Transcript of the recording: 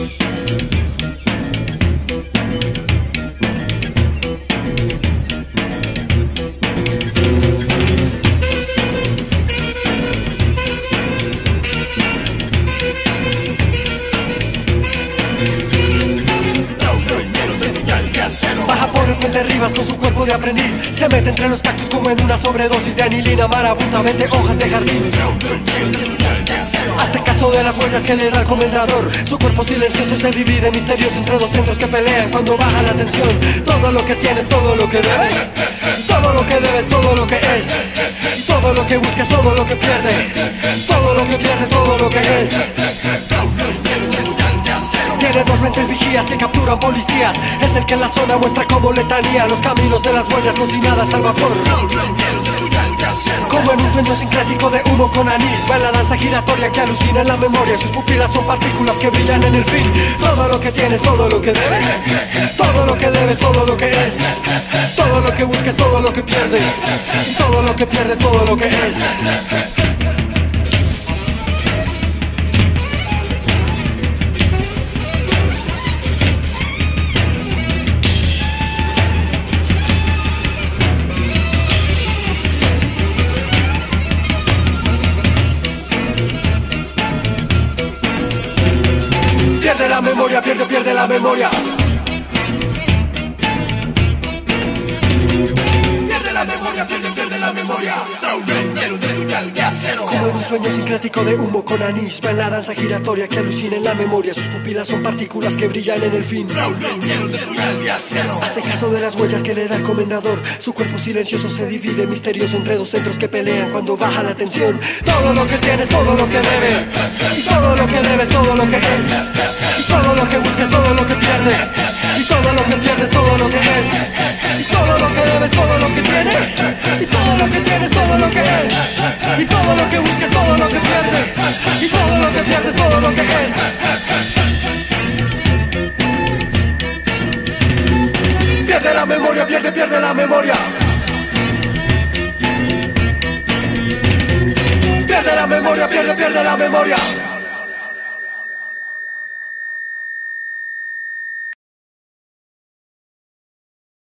Baja por el puente Rivas con su cuerpo de aprendiz. Se mete entre los cactus como en una sobredosis de anilina. Marabutamente hojas de jardín. Hace caso de las huellas que le da el comendador. Su cuerpo silencioso se divide misterioso entre dos centros que pelean cuando baja la tensión. Todo lo que tienes, todo lo que debes. Todo lo que debes, todo lo que es. Todo lo que buscas, todo lo que pierde. Todo lo que pierdes, todo lo que es. Tiene dos lentes vigías que capturan policías. Es el que en la zona muestra como letanía los caminos de las huellas cocinadas al vapor. Como en un sueño sincrético de humo con anís. Va en la danza giratoria que alucina en la memoria. Sus pupilas son partículas que brillan en el fin. Todo lo que tienes, todo lo que debes. Todo lo que debes, todo lo que es. Todo lo que buscas, todo lo que pierdes. Y todo lo que pierdes, todo lo que es. Pierde la memoria, pierde la memoria. Pierde la memoria, pierde la memoria. Como en un sueño sincrético de humo con anís. Va en la danza giratoria que alucina en la memoria. Sus pupilas son partículas que brillan en el fin. Hace caso de las huellas que le da el comendador. Su cuerpo silencioso se divide misterioso entre dos centros que pelean cuando baja la tensión. Todo lo que tienes, todo lo que debes. Y todo lo que debes, todo lo que es. Y todo lo que buscas, todo lo que pierdes. Y todo lo que pierdes, todo lo que es. Y todo lo que debes, todo lo que tienes. Y todo lo que tienes, todo lo que es. Y todo lo que buscas, todo lo que pierdes. Y todo lo que pierdes, todo lo que es. Pierde la memoria, pierde la memoria. Pierde la memoria, pierde la memoria.